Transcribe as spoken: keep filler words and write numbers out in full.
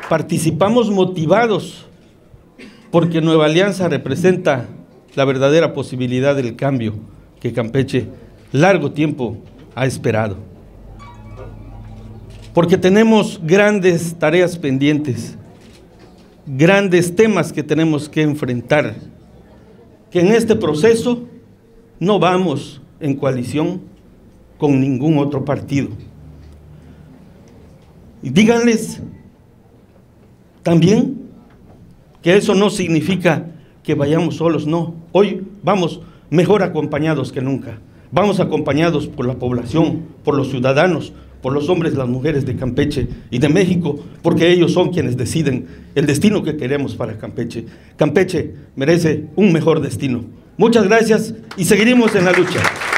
participamos motivados porque Nueva Alianza representa la verdadera posibilidad del cambio que Campeche largo tiempo ha esperado. Porque tenemos grandes tareas pendientes, grandes temas que tenemos que enfrentar, que en este proceso no vamos en coalición con ningún otro partido. Y díganles también que eso no significa que vayamos solos, no. Hoy vamos mejor acompañados que nunca. Vamos acompañados por la población, por los ciudadanos, por los hombres y las mujeres de Campeche y de México, porque ellos son quienes deciden el destino que queremos para Campeche. Campeche merece un mejor destino. Muchas gracias y seguiremos en la lucha.